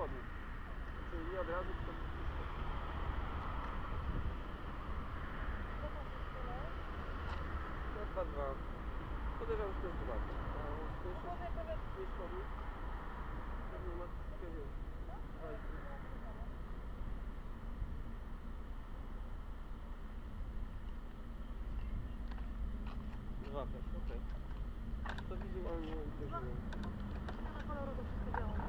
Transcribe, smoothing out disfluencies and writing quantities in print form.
chodnik. Czyli nie od razu, tylko blisko. No 2-2. Podejrzewam, że to jest 2. A jest chodnik. Pewnie ma troszkę więcej. Dwa też, okej. To wizualnie uderzyłem. Na kolorowo wszystko biało.